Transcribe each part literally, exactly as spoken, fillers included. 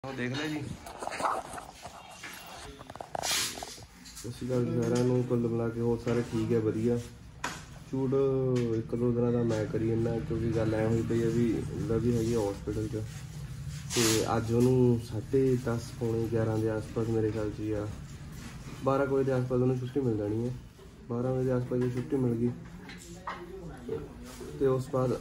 देख लो जी ਅਸੀਂ ਗੱਲ ਸਾਰਿਆਂ ਨੂੰ ਕੁੱਲ ਮਿਲਾ ਕੇ ਹੋਰ ਸਾਰੇ ਠੀਕ ਹੈ ਵਧੀਆ। ਸ਼ੂਟ ਇੱਕ ਦੋ ਦਿਨਾਂ ਦਾ ਮੈਂ ਕਰੀ ਜਾਂਦਾ ਕਿਉਂਕਿ ਗੱਲ ਐ ਹੋਈ ਪਈ ਹੈ ਵੀ ਲਵੀ ਹੈਗੀ ਹਸਪੀਟਲ 'ਚ ਤੇ ਅੱਜ ਉਹਨੂੰ ਸਾਢੇ ਦਸ ਪੌਣੇ ਗਿਆਰਾਂ ਦੇ ਆਸ-ਪਾਸ ਮੇਰੇ ਖਿਆਲ 'ਚ ਆ ਬਾਰਾਂ ਕੁ ਵਜੇ ਦੇ ਆਸ-ਪਾਸ ਉਹਨੂੰ ਛੁੱਟੀ ਮਿਲ ਜਾਣੀ ਹੈ। ਬਾਰਾਂ ਵਜੇ ਦੇ ਆਸ-ਪਾਸ ਜੇ ਛੁੱਟੀ ਮਿਲ ਗਈ ਤੇ ਉਸ ਬਾਅਦ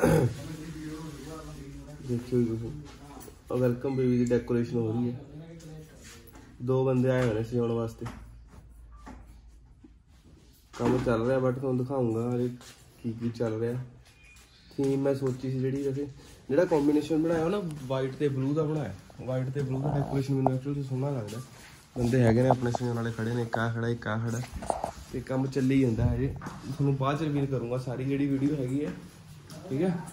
ਦੇਖਿਓ ਤੁਸੀਂ ਵੈਲਕਮ ਬੇਬੀ ਦੀ ਡੈਕੋਰੇਸ਼ਨ ਹੋ ਰਹੀ ਹੈ। ਦੋ ਬੰਦੇ ਆਏ ਹੋਏ ਨੇ ਸਜਾਉਣ ਵਾਸਤੇ। ਕੰਮ ਚੱਲ ਰਿਹਾ बट ਤੁਹਾਨੂੰ ਦਿਖਾऊंगा ਹਲੇ ਕੀ ਕੀ ਚੱਲ ਰਿਹਾ। ਥੀਮ ਮੈਂ ਸੋਚੀ ਸੀ ਜਿਹੜੀ ਵੈਸੇ ਜਿਹੜਾ ਕੰਬੀਨੇਸ਼ਨ ਬਣਾਇਆ ਨਾ ਵਾਈਟ ਤੇ ਬਲੂ ਦਾ ਬਣਾਇਆ। ਵਾਈਟ ਤੇ ਬਲੂ ਦਾ ਡੈਕੋਰੇਸ਼ਨ ਮੈਨੂੰ ਐਕਚੁਅਲੀ ਸੋਹਣਾ ਲੱਗਦਾ। ਬੰਦੇ ਹੈਗੇ ਨੇ ਆਪਣੇ ਸਜਾਉਣ ਵਾਲੇ ਖੜੇ ਨੇ, ਇੱਕ ਆ ਖੜਾ ਇੱਕ ਆ ਖੜਾ ਤੇ ਕੰਮ ਚੱਲੀ ਜਾਂਦਾ ਹਜੇ। ਤੁਹਾਨੂੰ ਬਾਅਦ ਚ ਰਿਵੀਲ ਕਰੂੰਗਾ ਸਾਰੀ ਜਿਹੜੀ ਵੀਡੀਓ ਹੈਗੀ ਹੈ ਠੀਕ ਹੈ।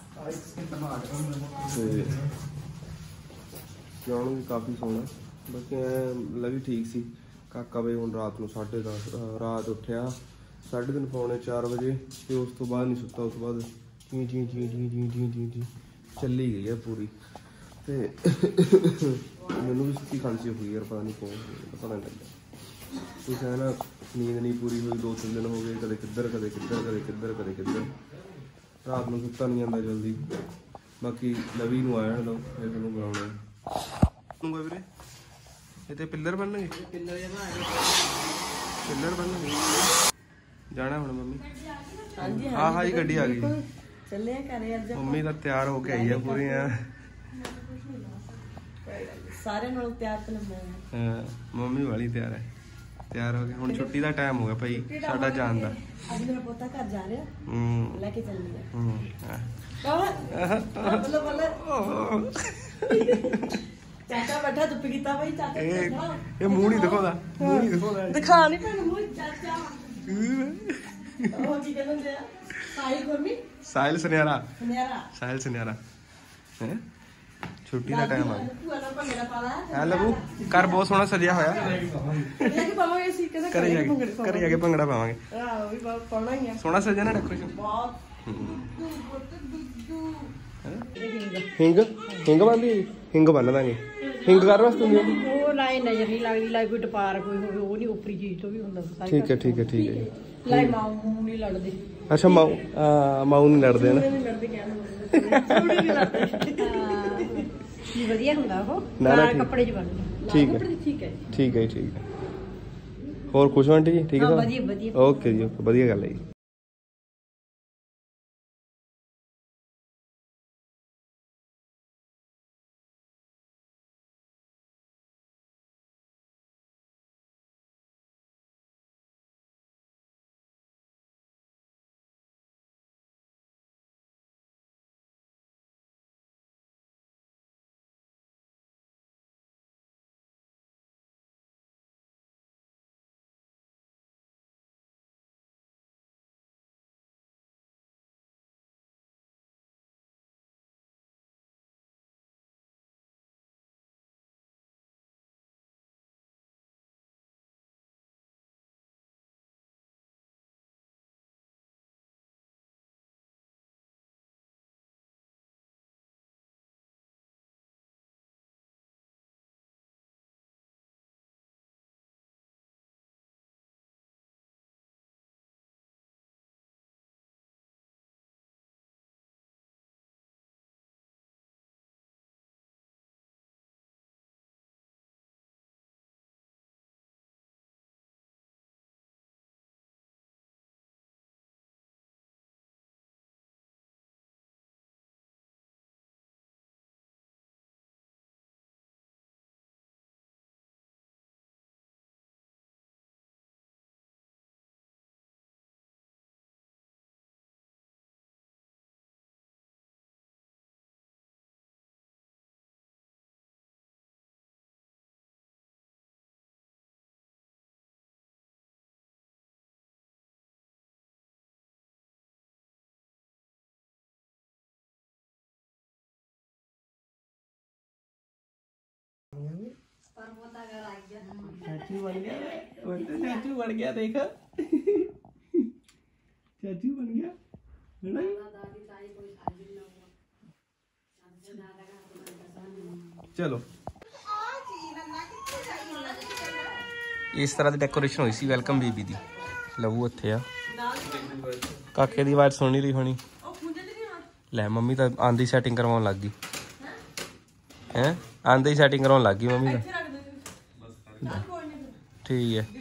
ਤੇ ਸਜਾਉਣ ਵੀ ਕਾਫੀ ਸੋਹਣਾ ਬਾਕੀ ਲੱਗੀ ਠੀਕ ਸੀ। ਕਾਕਾ ਬਈ ਹੁਣ ਰਾਤ ਨੂੰ ਸਾਢੇ ਦਸ ਰਾਤ ਉੱਠਿਆ साढ़े तीन पौने चार बजे तो उस तो बाद नहीं सुता। उस बाद ची ची ची ची ची ची ची ची चली गई है पूरी। तो मैनू भी सुखी खांसी हो गई यार पता नहीं कौन पता नहीं लगा कुछ है ना नींद नहीं पूरी हुई। दो तीन दिन हो गए कदे किधर कदे किधर कदे किधर कदे किधर रात में सुता नहीं आता जल्दी। बाकी लवी नूं आया ना फिर तुहानूं बुलाउणा वीरे ये पिलर बनणगे पिलर बनणगे जाना हुण मम्मी हाँ हाँ जी गड्डी आ गई चले घरे अज मम्मी तो तैयार होके आई है पूरी सारे नालों तैयार तो मैं हां मम्मी वाली तैयार है तैयार हो गए हुण छुट्टी दा टाइम हो गया भाई साडा जान दा। अज मेरा पोता घर जा रहा हम्म लेके चलनी है हम्म बोलो बोलो चाचा बैठा धुप कीता भाई चाचा ये मुंह नहीं दिखाउंदा मुंह नहीं दिखाउंदा दिखा नहीं पैन मुंह चाचा ਉਹ ਕੀ ਕਹਿੰਦੇ ਆ ਸਾਹਿਲ ਗੁਰਮੀ ਸਾਹਿਲ ਸੁਨਿਆਰਾ ਸੁਨਿਆਰਾ ਸਾਹਿਲ ਸੁਨਿਆਰਾ ਹੈ ਛੁੱਟੀ ਦਾ ਟਾਈਮ ਆ ਗਿਆ ਹੈ ਲਬੂ ਘਰ ਬਹੁਤ ਸੋਹਣਾ ਸਜਿਆ ਹੋਇਆ ਕਿ ਪਾਵਾਂਗੇ ਅਸੀਂ ਕਹਿੰਦਾ ਕਰੇ ਜਾ ਕੇ ਕਰੇ ਜਾ ਕੇ ਭੰਗੜਾ ਪਾਵਾਂਗੇ ਆਹ ਵੀ ਬਹੁਤ ਪਾਉਣਾ ਹੀ ਆ ਸੋਹਣਾ ਸਜਿਆ ਨਾ ਡੈਕੋਰੇਸ਼ਨ ਬਹੁਤ ਹਿੰਗ ਹਿੰਗ ਬੰਦੀ ਹਿੰਗ ਬੰਨ ਦਾਂਗੇ ਹਿੰਗ ਕਰ ਵਾਸਤੇ ਹੁੰਦੀ ਉਹ ਲਾਈ ਨਜ਼ਰ ਨਹੀਂ ਲੱਗਦੀ ਲਾਈ ਕੋਈ ਟਪਾਰ ਕੋਈ ਹੋਵੇ ਉਹ ਨਹੀਂ ਉਪਰੀ ਚੀਜ਼ ਤੋਂ ਵੀ ਹੁੰਦਾ ਸਾਰੀ ਠੀਕ ਹੈ ਠੀਕ ਹੈ ਠੀਕ ਹੈ ਲਾਈ ਮਾਊ ਮੂੰਹ ਨਹੀਂ ਲੜਦੇ ਅੱਛਾ ਮਾਊ ਮਾਊ ਨਹੀਂ ਲੜਦੇ ਨਾ ਨਹੀਂ ਲੜਦੇ ਕਹਿੰਦੇ ਥੋੜੀ ਨਹੀਂ ਲੜਦੇ ਹਾਂ ਕੀ ਵਧੀਆ ਹੁੰਦਾ ਉਹ ਨਾਲ ਕੱਪੜੇ ਚ ਬਣਦਾ ਠੀਕ ਹੈ ਠੀਕ ਹੈ ਠੀਕ ਹੈ ਠੀਕ ਹੈ ਹੋਰ ਖੁਸ਼ ਹੋ ਆਂਟੀ ਜੀ ਠੀਕ ਹੈ ਵਧੀਆ ਵਧੀਆ ਓਕੇ ਜੀ ਓਕੇ ਵਧੀਆ ਗੱਲ ਹੈ ਜੀ। चाचू बन गया चाचू बन गया देखा चाचू बन गया चलो इस तरह की डेकोरेशन हुई सी वेलकम बेबी दी। लवू इत्थे आ, काके दी आवाज़ सुन नहीं रही होनी। लै मम्मी तो आंदी सैटिंग करवाउण लग गई हैं, आंदे ही सैटिंग करवाउण लग गई मम्मी का। ठीक है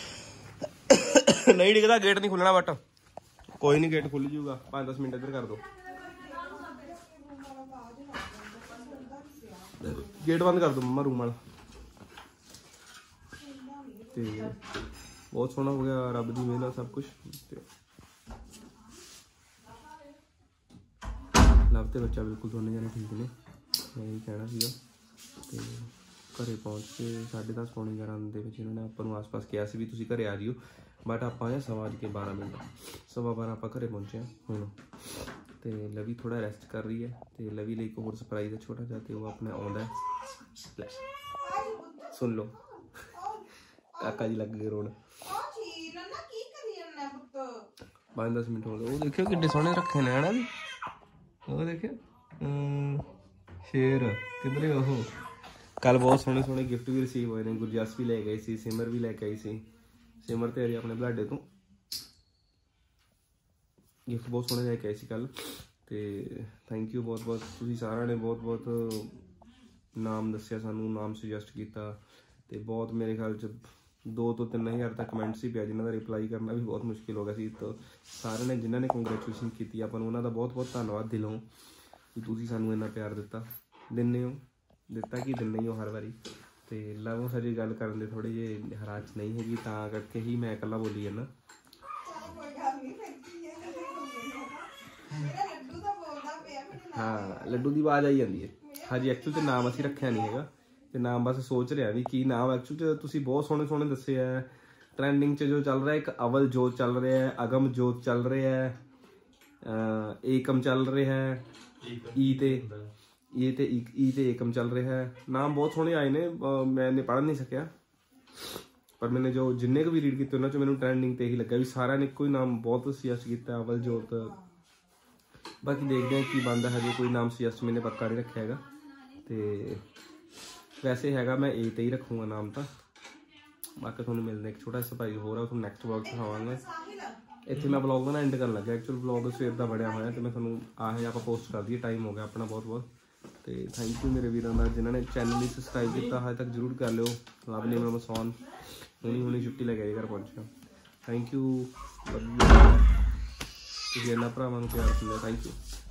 नहीं डिगदा, गेट नहीं खुलना बट कोई नहीं, गेट खुल जूगा। पाँच दस मिनट इधर कर दो, गेट बंद कर दो मम्मा रूम वाला। ते बहुत सोहना हो गया, रब दी मेहर सब कुछ। लव ते बच्चा बिल्कुल दोनों जने ठीक ने, मैं यही कहना सीगा। ते घरे पहुँच के साढ़े दस पौने ग्यारह दे विच इन्होंने आपां नूं आस पास कहा सी भी तुसीं घरे आ जिओ, बट आपां आए सवा के बारह मिनट सवा बारह आपां घरे पहुंचे हुण। ते लवी थोड़ा रेस्ट कर रही है, ते लवी लिए एक होर सरप्राइज है छोटा जिहा, ते वो अपने आउंदा है। सुन लो काका जी लग गए रोण। पाँच दस मिनट हो गए। वो देखियो किड्डे सोहने रखे ने है ना भी, वो देखियो शेर किधरे ओहो। कल बहुत सोहने सोहने गिफ्ट भी रिसीव होए ने, गुरजस भी ले गई सी, सिमर भी लैके आई सी। सिमर ते अजे अपने बलाडे तो गिफ्ट बहुत सोहने लैके आई सी कल। ते थैंक यू बहुत बहुत, तुसीं सारिआं ने बहुत बहुत नाम दस्सिआ सानूं, नाम सुजैसट कीता। ते बहुत मेरे ख्याल च दो तो तीन हज़ार तक कमेंट्स ही पिया, जिन्हों का रिप्लाई करना भी बहुत मुश्किल हो गया सी। तो सारे ने जिन्होंने कंग्रेचुलेशन की अपन उन्होंने बहुत बहुत धन्यवाद दिलों कि तुसीं सानूं इन्ना प्यार दिता, दिन्ने हो, दिता कि दिन्ने ही हो हर बारी। तो लव सजी गल करन दे थोड़े जे हराच नहीं हैगी, तां करके ही मैं इकल्ला बोली जाना। हाँ लड्डू की आवाज़ आई जाती है। हाँ जी एक्चुअल तो नाम असीं रखिया नहीं है, तो नाम बस सोच रहा भी की नाम। एक्चुअल तुसीं बहुत सोहने सोहने दस्से है। ट्रेंडिंग च जो चल रहा है, एक अवल जोत चल रहा है, अगम जोत चल रहा है, एकम चल रहा है, ई ते ये ते ई ते एकम चल रहा है। नाम बहुत सोहने आए ने, मैंने पढ़ नहीं सकिया, पर मैंने जो जिन्ने भी रीड किए उन्होंने मैंने ट्रेंडिंग ते ही लगा भी सारा ने कोई नाम बहुत सजेस्ट किया, अवल जोत। बाकी देखते हैं की बनता है, कोई नाम सजेस्ट मैंने पक्का नहीं रखा है। तो वैसे हैगा मैं ए ते ही रखूँगा नाम तो। बाकी थोड़ा मिलने एक छोटा सरप्राइज हो रहा, उसमें नैक्सट ब्लॉग दिखावांगा। इतने मैं ब्लॉग ना एंड कर लगा, एक्चुअल ब्लॉग सवेर का बढ़िया होया, तो मैं थोड़ा आए आप पोस्ट कर दिए, टाइम हो गया अपना बहुत बहुत। तो थैंक यू मेरे वीरों का जिन्होंने चैनल ही सबसक्राइब किया अजे तक जरूर कर लो। लव ने मैं मसौन हुणी हुणी छुट्टी लैके घर पहुंचा। थैंक यू, तुसीं इन्ना भरावां नूं प्यार दिंदे, थैंक यू।